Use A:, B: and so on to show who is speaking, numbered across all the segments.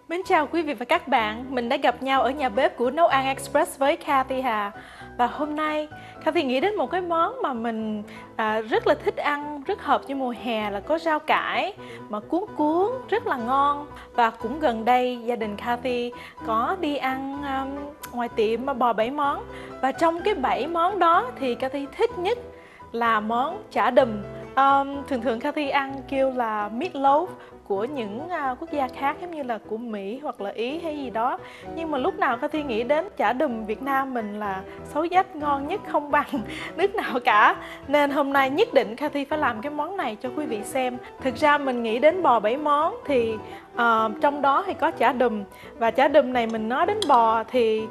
A: Mến chào quý vị và các bạn, mình đã gặp nhau ở nhà bếp của Nấu Ăn Express với Cathy Hà. Và hôm nay, Cathy nghĩ đến một cái món mà mình rất là thích ăn, rất hợp với mùa hè là có rau cải mà cuốn cuốn, rất là ngon. Và cũng gần đây, gia đình Cathy có đi ăn ngoài tiệm bò 7 món. Và trong cái 7 món đó thì Cathy thích nhất là món chả đùm. Thường thường Cathy ăn kêu là meatloaf của những quốc gia khác giống như là của Mỹ hoặc là Ý hay gì đó. Nhưng mà lúc nào Cathy nghĩ đến chả đùm Việt Nam mình là xấu dách, ngon nhất không bằng nước nào cả. Nên hôm nay nhất định Cathy phải làm cái món này cho quý vị xem. Thực ra mình nghĩ đến bò 7 món thì trong đó thì có chả đùm. Và chả đùm này mình nói đến bò thì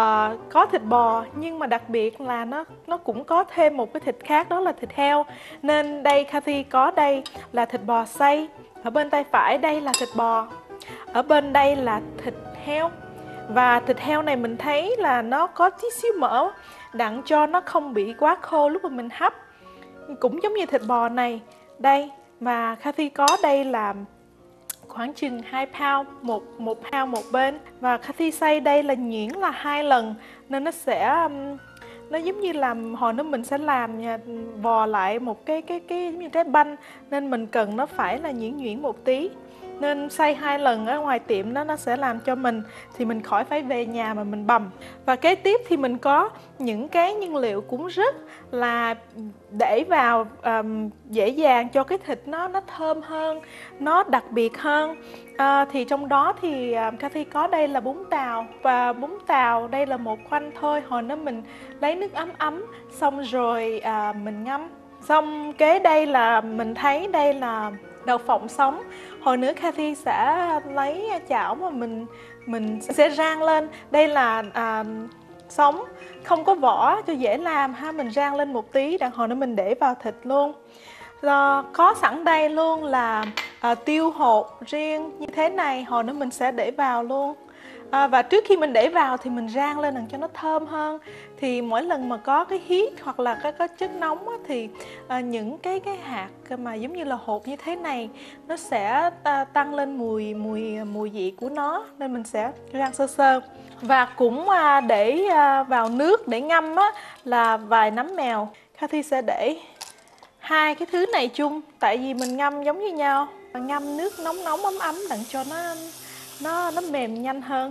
A: có thịt bò, nhưng mà đặc biệt là nó cũng có thêm một cái thịt khác, đó là thịt heo. Nên đây Cathy có đây là thịt bò xay. Ở bên tay phải đây là thịt bò, ở bên đây là thịt heo. Và thịt heo này mình thấy là nó có tí xíu mỡ, đặng cho nó không bị quá khô lúc mà mình hấp. Cũng giống như thịt bò này. Đây, mà Cathy có đây là khoảng chừng 2 pound, một pound một bên. Và Cathy xay đây là nhuyễn là 2 lần, nên nó sẽ nó giống như làm hồi nữa mình sẽ làm vò lại một cái giống như trái banh, nên mình cần nó phải là nhuyễn nhuyễn một tí. Nên xay 2 lần ở ngoài tiệm nó sẽ làm cho mình thì mình khỏi phải về nhà mà mình bằm. Và kế tiếp thì mình có những cái nguyên liệu cũng rất là để vào dễ dàng cho cái thịt nó thơm hơn, nó đặc biệt hơn. Thì trong đó thì Cathy có đây là bún tàu. Và bún tàu đây là một khoanh thôi. Hồi đó mình lấy nước ấm ấm xong rồi mình ngâm. Xong kế đây là mình thấy đây là đậu phộng sống. Hồi nữa Cathy sẽ lấy chảo mà mình sẽ rang lên. Đây là sống, không có vỏ cho dễ làm ha. Mình rang lên một tí, đằng hồi nữa mình để vào thịt luôn. Có sẵn đây luôn là tiêu hột riêng như thế này, hồi nữa mình sẽ để vào luôn. Và trước khi mình để vào thì mình rang lên làm cho nó thơm hơn. Thì mỗi lần mà có cái heat hoặc là có chất nóng á, thì những cái hạt mà giống như là hột như thế này nó sẽ tăng lên mùi vị của nó, nên mình sẽ rang sơ sơ. Và cũng để vào nước để ngâm á, là vài nắm mèo. Cathy sẽ để hai cái thứ này chung, tại vì mình ngâm giống như nhau. Ngâm nước nóng nóng ấm ấm đặng cho nó mềm nhanh hơn.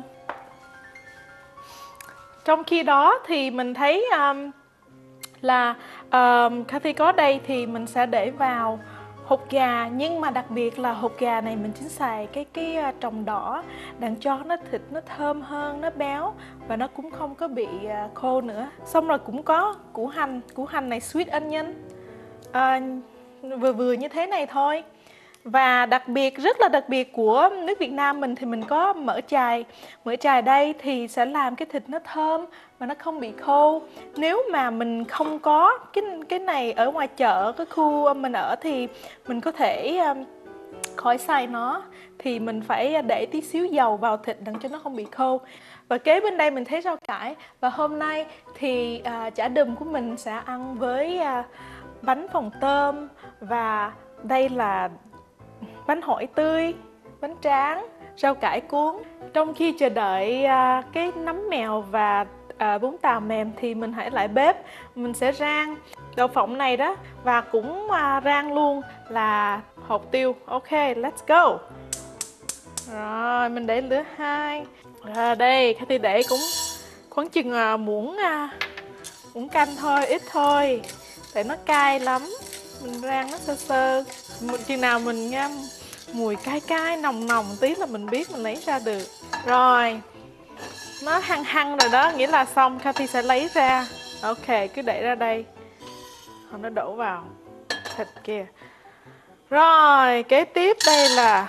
A: Trong khi đó thì mình thấy là Cathy có đây thì mình sẽ để vào hột gà, nhưng mà đặc biệt là hột gà này mình chính xài cái trồng đỏ đặng cho nó thịt nó thơm hơn, nó béo và nó cũng không có bị khô nữa. Xong rồi cũng có củ hành này, sweet onion, vừa vừa như thế này thôi. Và đặc biệt, rất là đặc biệt của nước Việt Nam mình thì mình có mỡ chài. Mỡ chài đây thì sẽ làm cái thịt nó thơm và nó không bị khô. Nếu mà mình không có cái này ở ngoài chợ, cái khu mình ở thì mình có thể khỏi xài nó. Thì mình phải để tí xíu dầu vào thịt đặng cho nó không bị khô. Và kế bên đây mình thấy rau cải. Và hôm nay thì chả đùm của mình sẽ ăn với bánh phồng tôm. Và đây là bánh hỏi tươi, bánh tráng, rau cải cuốn. Trong khi chờ đợi cái nấm mèo và bún tàu mềm thì mình hãy lại bếp. Mình sẽ rang đậu phộng này đó, và cũng rang luôn là hột tiêu. Ok, let's go. Rồi, mình để lửa 2. Đây, Cathy để cũng khoảng chừng muỗng canh thôi, ít thôi, tại nó cay lắm. Mình rang nó sơ sơ. Chừng nào mình nghe mùi cay nồng tí là mình biết mình lấy ra được. Rồi, nó hăng rồi đó, nghĩa là xong. Cathy sẽ lấy ra. Ok, cứ để ra đây, rồi nó đổ vào thịt kia. Rồi, kế tiếp đây là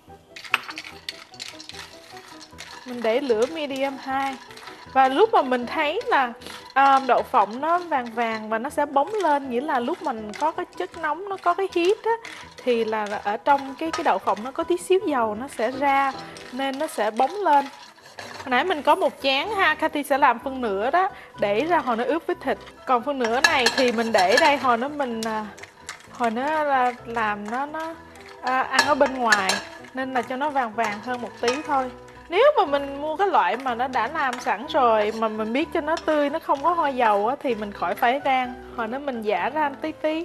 A: mình để lửa medium 2. Và lúc mà mình thấy là đậu phộng nó vàng vàng và nó sẽ bóng lên, nghĩa là lúc mình có cái chất nóng, nó có cái heat á, thì là ở trong cái đậu phộng nó có tí xíu dầu nó sẽ ra, nên nó sẽ bóng lên. Hồi nãy mình có một chén ha, Cathy sẽ làm phân nửa đó, để ra hồi nó ướp với thịt. Còn phân nửa này thì mình để đây hồi nó làm nó ăn ở bên ngoài nên là cho nó vàng vàng hơn một tí thôi. Nếu mà mình mua cái loại mà nó đã làm sẵn rồi mà mình biết cho nó tươi, nó không có hôi dầu á, thì mình khỏi phải rang, hoặc nếu mình giã ra tí tí.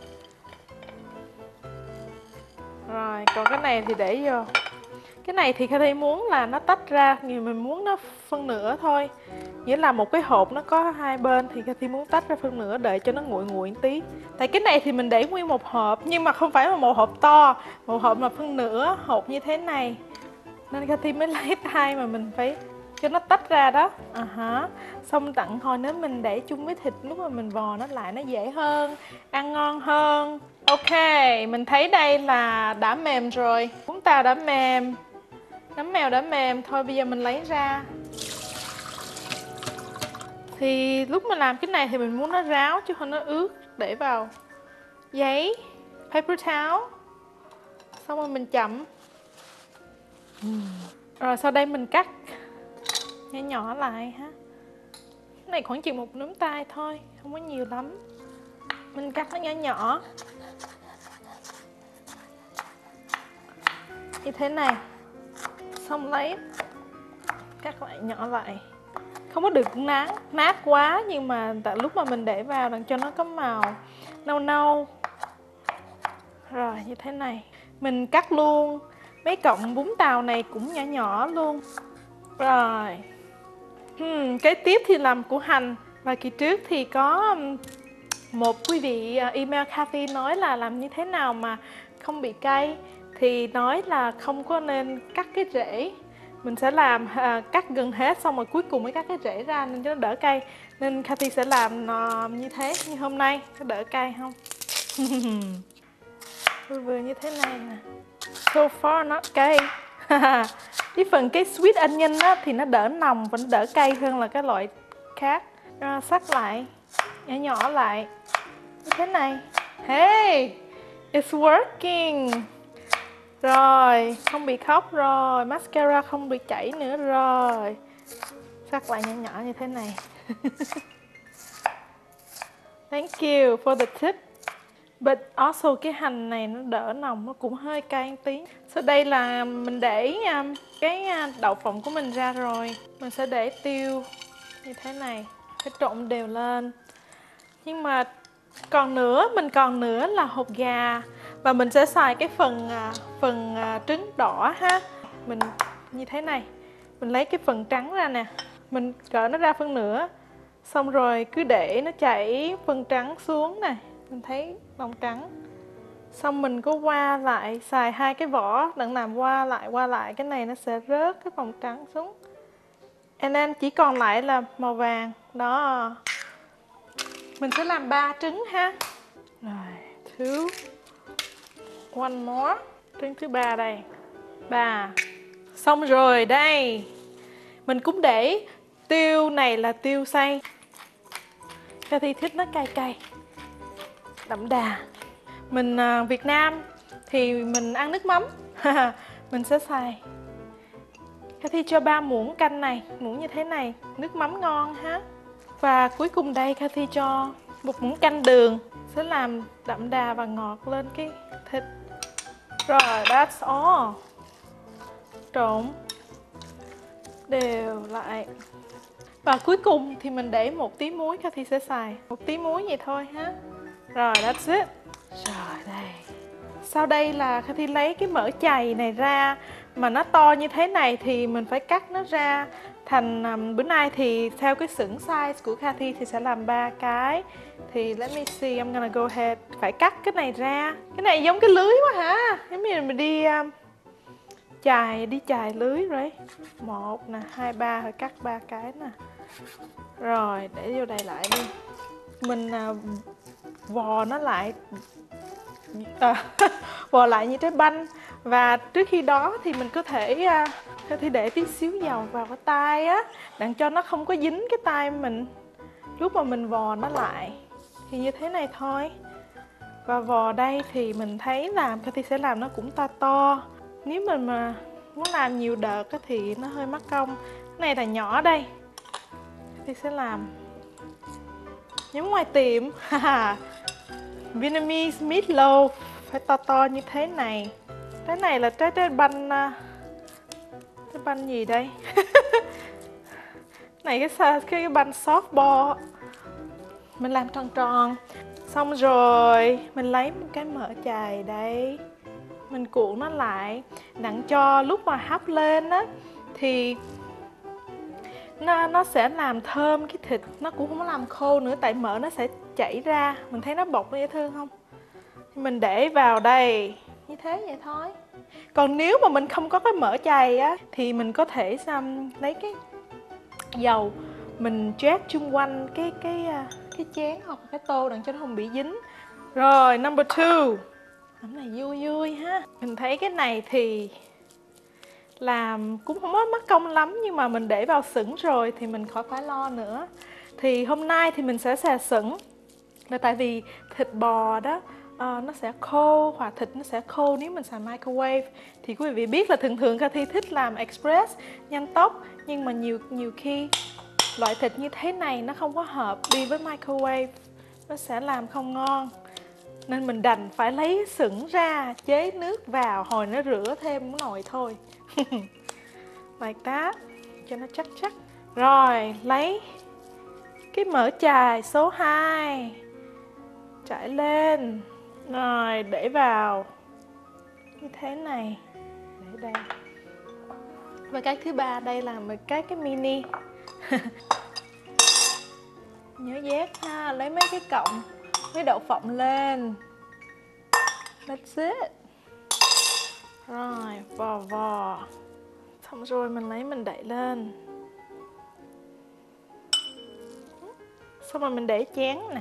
A: Rồi, còn cái này thì để vô. Cái này thì Cathy muốn là nó tách ra, nhưng mình muốn nó phân nửa thôi. Nghĩa là một cái hộp nó có hai bên thì Cathy muốn tách ra phân nửa để cho nó nguội nguội tí. Tại cái này thì mình để nguyên một hộp, nhưng mà không phải là một hộp to, một hộp mà phân nửa, hộp như thế này. Nên Cathy mới lấy tay mà mình phải cho nó tách ra đó. Xong tặng hồi nếu mình để chung với thịt, lúc mà mình vò nó lại nó dễ hơn, ăn ngon hơn. Ok, mình thấy đây là đã mềm rồi. Bún tàu đã mềm, nấm mèo đã mềm. Thôi bây giờ mình lấy ra. Thì lúc mà làm cái này thì mình muốn nó ráo chứ không nó ướt. Để vào giấy paper towel. Xong rồi mình chậm. Rồi sau đây mình cắt nhỏ nhỏ lại ha. Cái này khoảng chừng một nắm tay thôi, không có nhiều lắm. Mình cắt nó nhỏ nhỏ như thế này. Xong lấy cắt lại nhỏ lại. Không có được nát quá, nhưng mà tại lúc mà mình để vào để cho nó có màu nâu nâu. Rồi như thế này. Mình cắt luôn mấy cọng bún tàu này cũng nhỏ nhỏ luôn. Rồi cái tiếp thì làm củ hành. Và kỳ trước thì có một quý vị email Cathy nói là làm như thế nào mà không bị cay. Thì nói là không có nên cắt cái rễ. Mình sẽ làm cắt gần hết xong rồi cuối cùng mới cắt cái rễ ra nên cho nó đỡ cay. Nên Cathy sẽ làm như thế, như hôm nay. Có đỡ cay không? Vừa như thế này nè. So far not cay. Cái phần cái sweet onion á, thì nó đỡ nồng và nó đỡ cay hơn là cái loại khác. Sắc lại, nhỏ nhỏ lại như thế này. Hey, it's working. Rồi, không bị khóc rồi, mascara không bị chảy nữa rồi. Sắc lại nhỏ nhỏ như thế này. Thank you for the tip. But also cái hành này nó đỡ nồng, nó cũng hơi cay một tí. Sau đây là mình để cái đậu phộng của mình ra rồi. Mình sẽ để tiêu như thế này, phải trộn đều lên. Nhưng mà mình còn nữa là hột gà. Và mình sẽ xài cái phần trứng đỏ ha. Mình như thế này. Mình lấy cái phần trắng ra nè. Mình cỡ nó ra phân nửa. Xong rồi cứ để nó chảy phần trắng xuống này. Mình thấy lòng trắng. Xong mình có qua lại, xài hai cái vỏ đặng làm qua lại. Cái này nó sẽ rớt cái phần trắng xuống. And then chỉ còn lại là màu vàng. Đó. Mình sẽ làm 3 trứng ha. Rồi, one more. Trứng thứ 3 đây. 3. Xong rồi đây. Mình cũng để tiêu này là tiêu xay. Cathy thích nó cay cay, đậm đà. Mình Việt Nam thì mình ăn nước mắm. Mình sẽ xài. Cathy cho 3 muỗng canh này, muỗng như thế này, nước mắm ngon ha. Và cuối cùng đây Cathy cho 1 muỗng canh đường, sẽ làm đậm đà và ngọt lên cái thịt. Rồi, that's all. Trộn đều lại. Và cuối cùng thì mình để 1 tí muối, Cathy sẽ xài 1 tí muối vậy thôi ha. Rồi, that's it. Rồi, đây. Sau đây là Cathy lấy cái mỡ chày này ra. Mà nó to như thế này thì mình phải cắt nó ra thành, bữa nay thì theo cái xưởng size của Cathy thì sẽ làm 3 cái. Thì let me see, I'm gonna go ahead. Phải cắt cái này ra. Cái này giống cái lưới quá hả? Giống như mình đi chài lưới rồi. 1 nè, 2, 3, phải cắt 3 cái nè. Rồi, để vô đây lại đi. Mình vò nó lại. Vò lại như trái banh. Và trước khi đó thì mình có thể để tí xíu dầu vào cái tay á, đặng cho nó không có dính cái tay mình lúc mà mình vò nó lại. Thì như thế này thôi. Và vò đây thì mình thấy làm Cathy sẽ làm nó cũng to to. Nếu mình mà muốn làm nhiều đợt thì nó hơi mất công. Cái này là nhỏ đây, Cathy sẽ làm giống ngoài tiệm. Vietnamese meatloaf phải to to như thế này. Trái này là trái banh, cái banh gì đây? Này cái banh softball. Mình làm tròn tròn. Xong rồi mình lấy một cái mỡ chày đây, mình cuộn nó lại, đặng cho lúc mà hấp lên á thì nó sẽ làm thơm cái thịt, nó cũng không có làm khô nữa, tại mỡ nó sẽ chảy ra. Mình thấy nó bọc nó dễ thương không? Thì mình để vào đây như thế vậy thôi. Còn nếu mà mình không có cái mỡ chày á thì mình có thể lấy cái dầu mình trét chung quanh cái chén hoặc cái tô đặng cho nó không bị dính. Rồi number 2. Hôm này vui vui ha. Mình thấy cái này thì làm cũng không có mất công lắm, nhưng mà mình để vào sửng rồi thì mình khỏi phải lo nữa. Thì hôm nay thì mình sẽ xào sửng, là tại vì thịt bò đó nó sẽ khô, hoặc thịt nó sẽ khô nếu mình xài microwave. Thì quý vị biết là thường thường Cathy thích làm express nhanh tốc, nhưng mà nhiều khi loại thịt như thế này nó không có hợp đi với microwave, nó sẽ làm không ngon. Nên mình đành phải lấy sửng ra, chế nước vào, hồi nó rửa thêm một nồi thôi. Like that, cho nó chắc chắc. Rồi, lấy cái mỡ chài số 2, trải lên. Rồi, để vào như thế này. Để đây. Và cái thứ ba đây là một cái mini. Nhớ dép ha, lấy mấy cái cọng, mấy đậu phộng lên. That's it. Rồi, vò. Xong rồi mình đậy lên. Xong rồi mình để chén nè.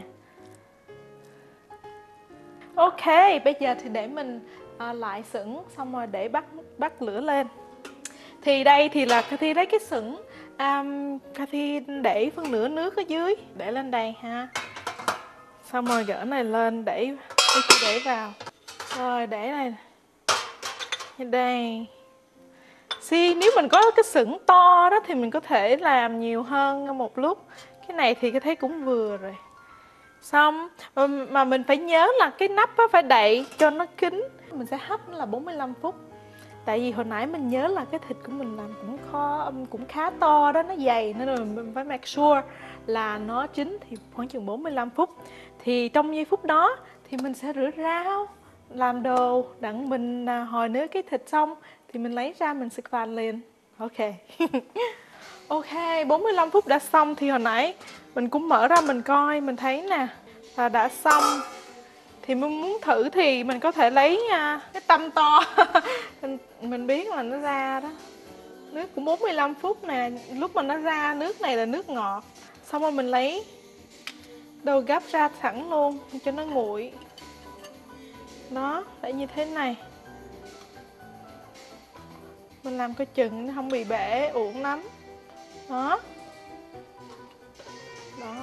A: Ok, bây giờ thì để mình lại sửng, xong rồi để bắt lửa lên. Thì đây thì là Cathy lấy cái sửng, Cathy để phân nửa nước ở dưới, để lên đây ha. Xong rồi gỡ này lên, để vào. Rồi để này như đây. Nếu mình có cái sửng to đó thì mình có thể làm nhiều hơn một lúc. Cái này thì cái thấy cũng vừa rồi. Xong mà mình phải nhớ là cái nắp á phải đậy cho nó kín. Mình sẽ hấp là 45 phút. Tại vì hồi nãy mình nhớ là cái thịt của mình làm cũng khá to đó, nó dày, nên là mình phải make sure là nó chín thì khoảng chừng 45 phút. Thì trong giây phút đó thì mình sẽ rửa rau, làm đồ, đặng mình hồi nướng cái thịt xong thì mình lấy ra mình xịt vào liền. Ok. Ok, 45 phút đã xong. Thì hồi nãy mình cũng mở ra mình coi, mình thấy nè là đã xong. Thì mình muốn thử thì mình có thể lấy cái tăm to. Mình biết là nó ra đó. Nước cũng 45 phút nè. Lúc mà nó ra nước này là nước ngọt. Xong rồi mình lấy đồ gấp ra sẵn luôn cho nó nguội. Đó, để như thế này. Mình làm coi chừng nó không bị bể uổng lắm. Đó. Đó.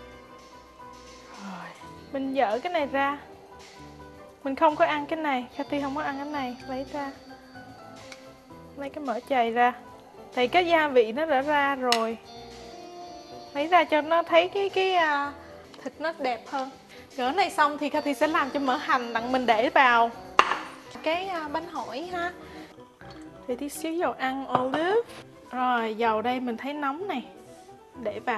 A: Rồi, mình dỡ cái này ra. Mình không có ăn cái này, Cathy không có ăn cái này, lấy ra. Lấy cái mỡ chày ra. Thì cái gia vị nó đã ra rồi. Lấy ra cho nó thấy cái thịt nó đẹp hơn. Gỡ này xong thì Cathy sẽ làm cho mỡ hành, đặng mình để vào cái bánh hỏi ha. Thì tí xíu dầu ăn olive. Rồi, dầu đây mình thấy nóng này. Để vào.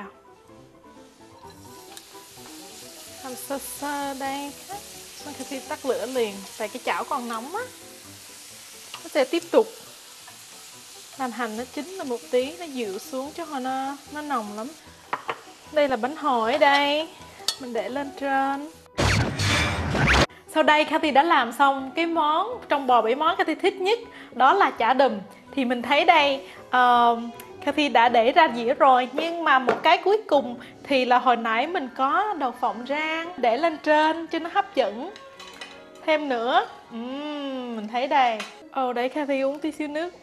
A: Làm sơ sơ đây. Xong Cathy tắt lửa liền, tại cái chảo còn nóng á. Nó sẽ tiếp tục làm hành nó chín lên một tí, nó dịu xuống chứ hồi nó nồng lắm. Đây là bánh hỏi đây, mình để lên trên. Sau đây Cathy đã làm xong cái món trong bò 7 món Cathy thích nhất, đó là chả đùm. Thì mình thấy đây Cathy đã để ra dĩa rồi, nhưng mà một cái cuối cùng thì là hồi nãy mình có đậu phộng rang để lên trên cho nó hấp dẫn thêm nữa. Mình thấy đây. Để Cathy uống tí xíu nước.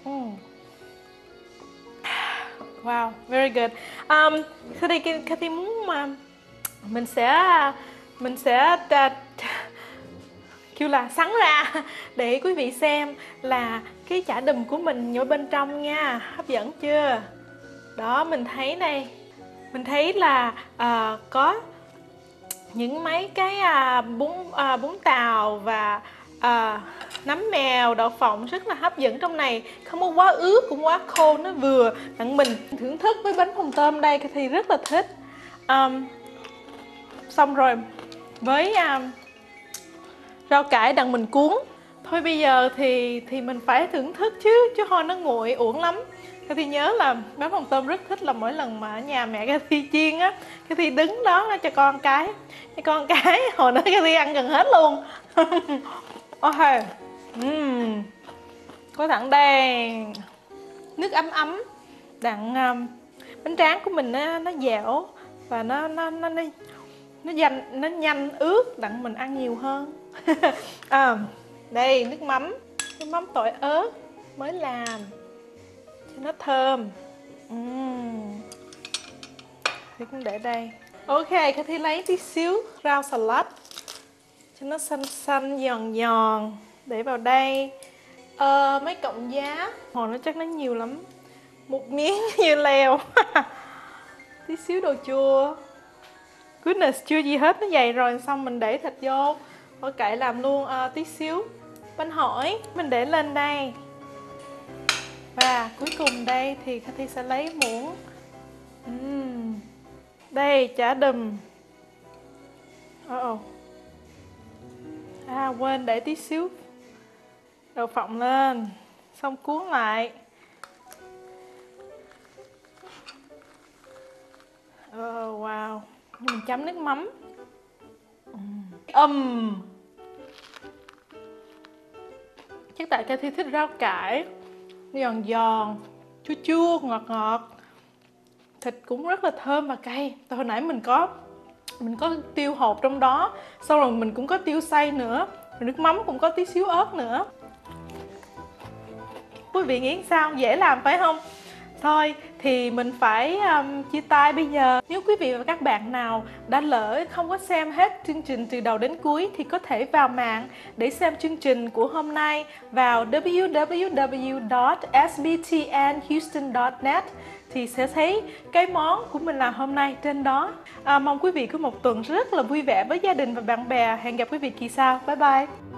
A: Wow, very good. Sau đây Cathy muốn mà mình sẽ kêu là sắn ra để quý vị xem là cái chả đùm của mình ở bên trong nha. Hấp dẫn chưa? Đó, mình thấy đây. Mình thấy là có những mấy cái bún tàu và Nấm mèo, đậu phộng rất là hấp dẫn trong này. Không có quá ướt cũng quá khô, nó vừa đặng mình thưởng thức với bánh phồng tôm đây thì rất là thích. Xong rồi với rau cải đặng mình cuốn. Thôi bây giờ thì mình phải thưởng thức chứ thôi nó nguội uổng lắm. Cathy nhớ là bánh phồng tôm rất thích là mỗi lần mà ở nhà mẹ Cathy chiên á, Cathy đứng đó cho con cái. Hồi đó Cathy ăn gần hết luôn. Ok. Có thẳng đây nước ấm ấm đặng bánh tráng của mình nó dẻo và nó nhanh ướt đặng mình ăn nhiều hơn. Đây nước mắm tỏi ớt mới làm cho nó thơm. Thì cũng để đây. Ok, Cathy lấy tí xíu rau salad cho nó xanh xanh giòn giòn để vào đây. Mấy cọng giá hồi nó chắc nó nhiều lắm, một miếng như leo. Tí xíu đồ chua. Goodness, chưa gì hết, nó dày rồi. Xong mình để thịt vô. Tỏi cải làm luôn tí xíu bánh hỏi mình để lên đây. Và cuối cùng đây thì Cathy sẽ lấy muỗng. Đây chả đùm. Quên để tí xíu đậu phộng lên. Xong cuốn lại. Wow. Mình chấm nước mắm. Chắc tại Cathy thích rau cải giòn giòn, chua chua, ngọt ngọt. Thịt cũng rất là thơm và cay. Hồi nãy mình có tiêu hột trong đó. Xong rồi mình cũng có tiêu xay nữa. Rồi nước mắm cũng có tí xíu ớt nữa. Quý vị nghĩ sao? Dễ làm phải không? Thôi thì mình phải chia tay bây giờ. Nếu quý vị và các bạn nào đã lỡ không có xem hết chương trình từ đầu đến cuối thì có thể vào mạng để xem chương trình của hôm nay vào www.sbtnhouston.net thì sẽ thấy cái món của mình làm hôm nay trên đó. Mong quý vị có một tuần rất là vui vẻ với gia đình và bạn bè. Hẹn gặp quý vị kỳ sau. Bye bye.